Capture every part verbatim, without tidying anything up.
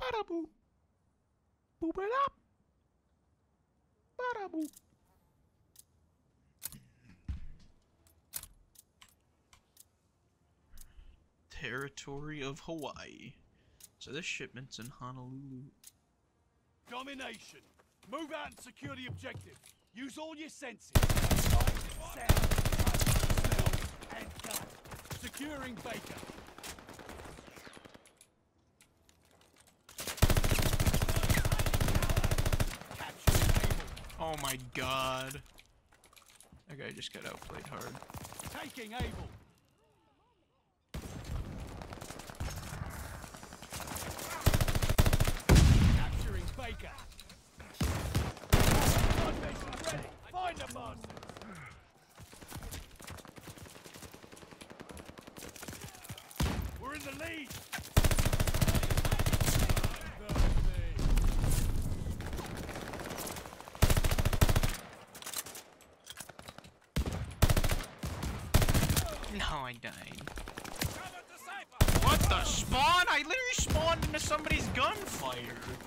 Bada boop. Boop it up. Bada boop. Territory of Hawaii. So this shipment's in Honolulu. Domination. Move out and secure the objective. Use all your senses. Sight, sound, touch, smell, and gun. Securing Baker. Oh my god. That guy just got outplayed hard. Taking Able. Capturing Baker. Ready. Find the monster. We're in the lead. No, I died. What the spawn? I literally spawned into somebody's gunfire.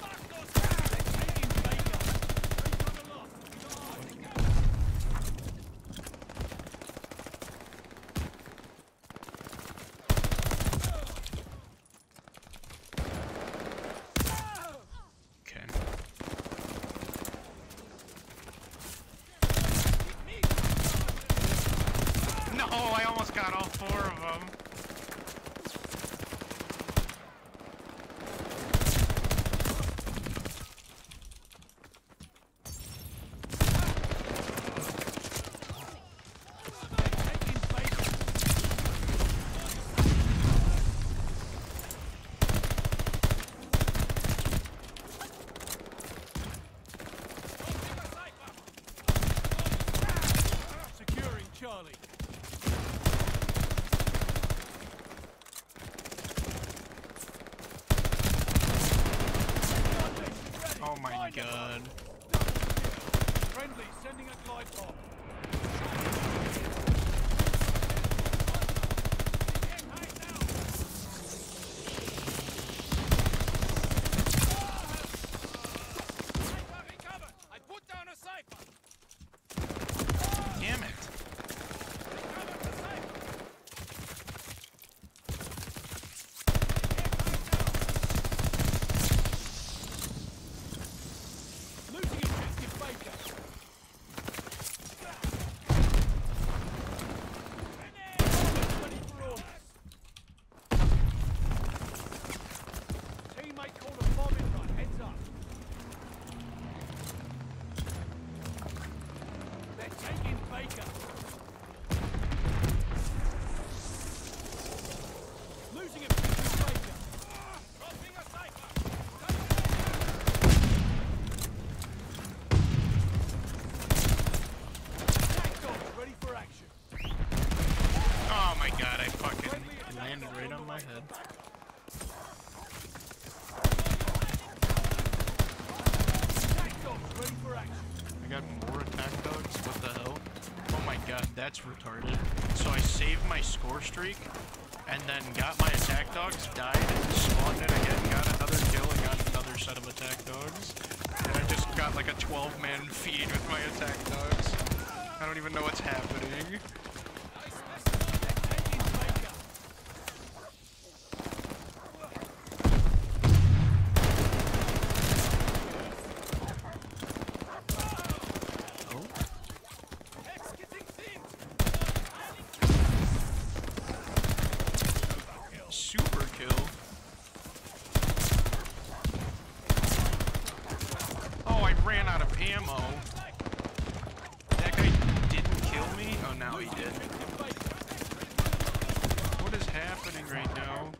Okay. No, I almost got all four of them. Securing Charlie. Oh my god. Friendly, sending a glide bomb. I put down a cipher. Damn it. Losing objective Baker. Ready for orders. Teammate called a bombing run. Heads up. They're taking Baker. Losing objective Baker. Dropping a cipher. Ready for action. Oh my god, I fucking landed right on my head. Attack dogs ready for action. I got more attack dogs? What the hell? Oh my god, that's retarded. So I saved my score streak, and then got my attack dogs, died, spawned it again, got another kill, and got another set of attack dogs. And I just got like a twelve man feed with my attack dogs. I don't even know what's happening. Super kill. Oh, I ran out of ammo. That guy didn't kill me? Oh, now he did. What is happening right now?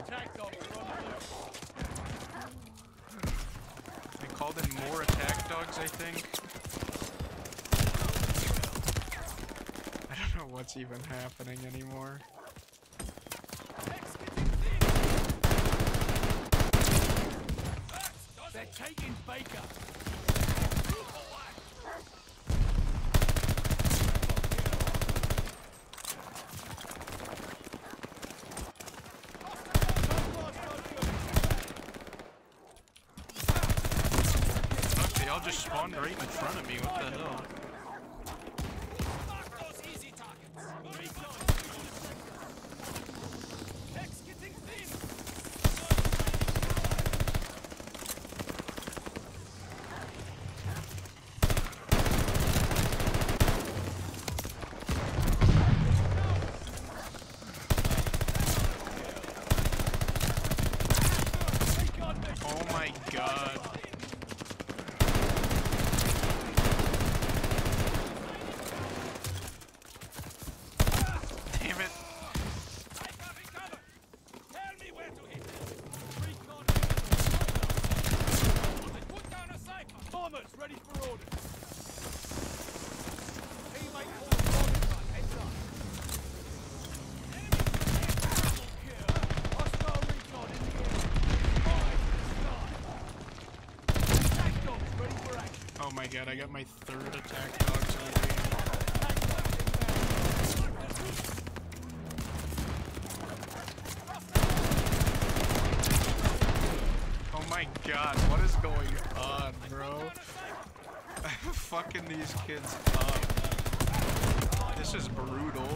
They called in more attack dogs, I think. I don't know what's even happening anymore. They're taking Baker. just spawned right in front of me. What the hell? Oh my god. Damn it. Bombers ready for orders. Teammate call the bombing run. Heads up. Hostile recon in the air. Fire to the sky. Attack dogs ready for action. Oh my god, I got my third attack dogs in the game. Attack dogs inbound. Oh my god, what is going on, bro? Fucking these kids up. This is brutal.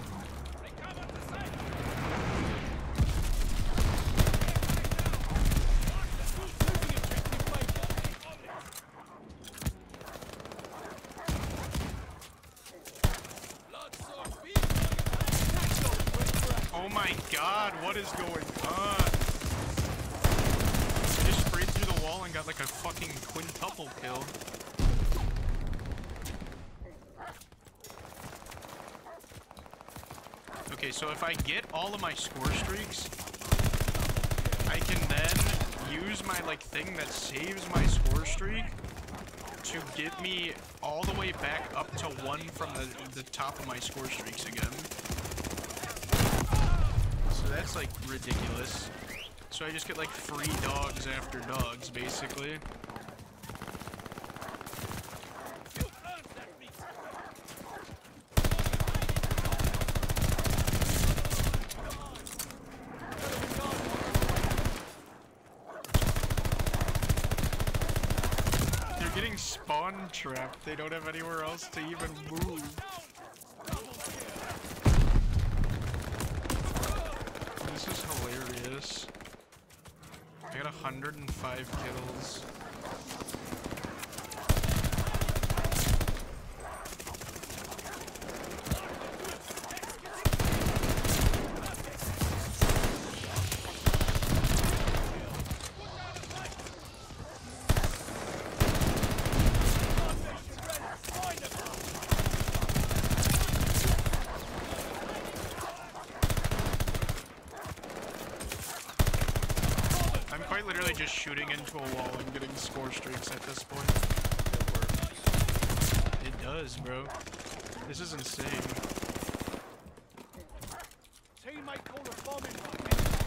Oh my god, what is going on? I just sprayed through the wall and got like a fucking quintuple kill. Okay, so if I get all of my score streaks, I can then use my like thing that saves my score streak to get me all the way back up to one from the, the top of my score streaks again. So that's like ridiculous. So I just get like free dogs after dogs, basically. They're getting spawn trapped. They don't have anywhere else to even move. This is hilarious. I got one hundred five kills. I'm quite literally just shooting into a wall and getting score streaks at this point. It works. It does, bro. This is insane. Teammate call a bombing run.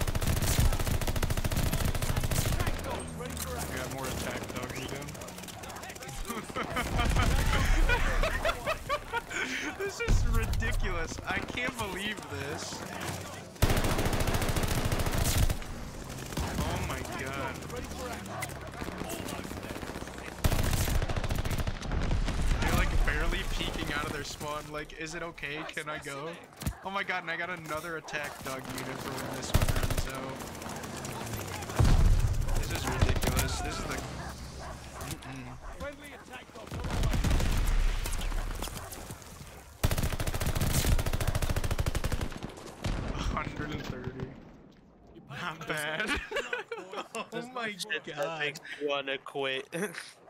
Attack dogs ready for action. I got more attack dogs again. This is ridiculous. I can't believe this. Oh my god. They're like barely peeking out of their spawn. Like, is it okay? Can I go? Oh my god, and I got another attack dog unit for when this one runs out. This is ridiculous. This is the... Mm-mm. Friendly attack dogs on the way. one hundred thirty. Not bad. Oh my god. That makes me wanna quit.